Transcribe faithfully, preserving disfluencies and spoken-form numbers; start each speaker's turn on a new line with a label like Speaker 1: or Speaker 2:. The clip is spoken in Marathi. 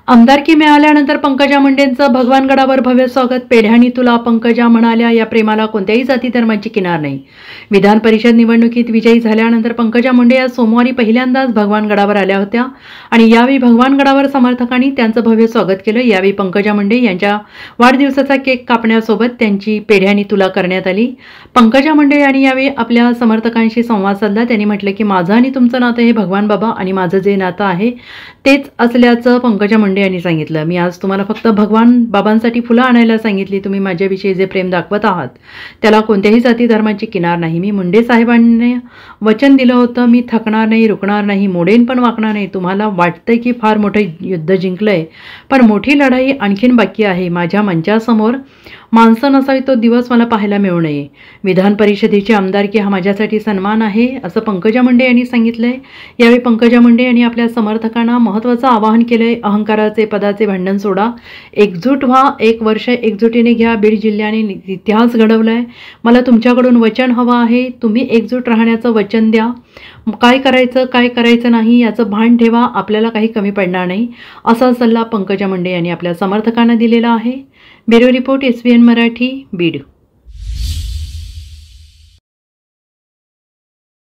Speaker 1: आमदारकी मिळाल्यानंतर पंकजा मुंडेंचं भगवानगडावर भव्य स्वागत. पेढ्यानी तुला पंकजा म्हणाल्या, या प्रेमाला कोणत्याही जाती धर्माची किनार नाही. विधान परिषद निवडणुकीत विजयी झाल्यानंतर पंकजा मुंडे या सोमवारी पहिल्यांदाच भगवानगडावर आल्या होत्या आणि यावेळी भगवानगडावर समर्थकांनी त्यांचं भव्य स्वागत केलं. यावेळी पंकजा मुंडे यांच्या वाढदिवसाचा केक कापण्यासोबत त्यांची पेढ्यानी तुला करण्यात आली. पंकजा मुंडे यांनी यावेळी आपल्या समर्थकांशी संवाद साधला. त्यांनी म्हटलं की माझं आणि तुमचं नातं हे भगवान बाबा आणि माझं जे नातं आहे तेच असल्याचं पंकजा मुंडे यांनी सांगितलं. मी आज तुम्हाला फक्त भगवान बाबांसाठी फुलं आणायला सांगितली. तुम्ही माझ्याविषयी जे प्रेम दाखवत आहात त्याला कोणत्याही जाती धर्माची किनार नाही. मी मुंडे साहेबांनी वचन दिलं होतं, मी थकणार नाही, रुकणार नाही, मोडेन पण वाकणार नाही. तुम्हाला वाटतंय की फार मोठं युद्ध जिंकलंय, पण मोठी लढाई आणखीन बाकी आहे. माझ्या मंचासमोर माणसं नसावी तो दिवस मला पाहायला मिळू नये. विधान परिषदेची आमदारकी हा माझ्यासाठी सन्मान आहे असं पंकजा मुंडे यांनी सांगितलंय. यावेळी पंकजा मुंडे यांनी आपल्या समर्थकांना महत्त्वाचं आवाहन केलंय. अहंकाराचे पदाचे भांडण सोडा, एकजूट व्हा, एक वर्ष एकजुटीने घ्या. बीड जिल्ह्याने इतिहास घडवलाय. मला तुमच्याकडून वचन हवं आहे. तुम्ही एकजूट राहण्याचं वचन द्या. काय करायचं काय करायचं नाही याचं भान ठेवा. आपल्याला काही कमी पडणार नाही असा सल्ला पंकजा मुंडे यांनी आपल्या समर्थकांना दिलेला आहे. Bureau report, S B N Marathi, Beed.